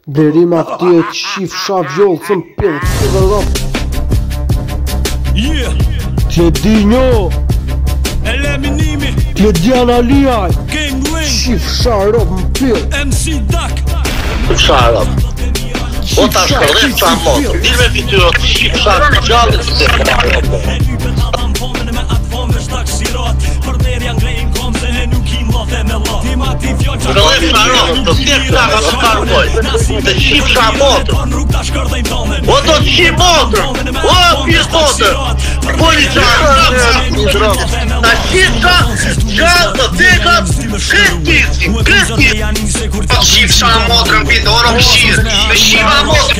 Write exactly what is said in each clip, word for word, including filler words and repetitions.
Derima këti e qif shavjollë cëm pillë të dhe rëpë Tje di njo Tje di analiaj Qif sharop më pillë Qif sharop O ta shkërlef qa motë Dilë me fityro të qif sharop gjallë të të Shkërlef sharop të tjerë plaka të karpoj Të qif sharop O të qif motër O pjesë motër Policarë Ta qif gjallë të tekat Kretin Kretin Qif sharop motër në bitë orë më shirë Me shiva motër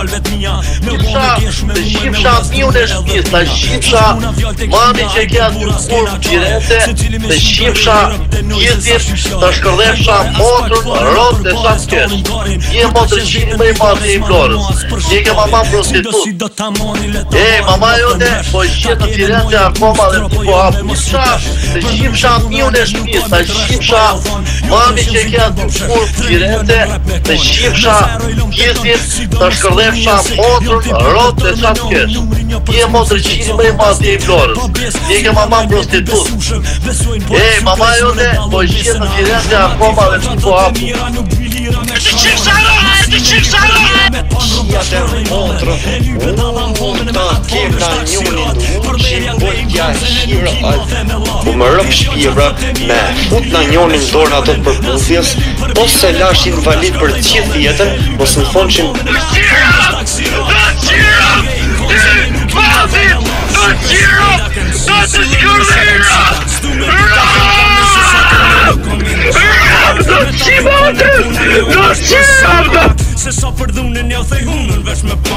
Të qif sharop një në shpis Ta qif sharop Mami që kja të kur gjirete Të qif sharop Kjetin të shkërdef sharop motër Rot dhe sa të kesh Një motër qini me i madhe i florës Një ke mama prostitut E, mama jote Po i qetë të tirente akoma dhe të po hapë Një sharop Të qif sharop një në shpis Ta qif sharop Mami që kja të kur gjirete Të qif sharop Kjetin të shkërdef sharop motër Rot dhe sa të kesh Një motër qini me i madhe i florës Një ke mama prostitut E, mama jote Po i qetë të tirente akoma dhe të po hapë Të qif sharop Të qif sharop Qia të motrë Unë të kemna njunin Që bëjtja shira U më rëp shpjevra Me fut në njonin dorën ato të përputhjes Po se lash invalid për qith jetën Po se në thonë që Të qira Të qira Të mazit Të qira Të të shkërdera Të qima të Të qira Se sa për dhunën ja thej hunën vesh me pa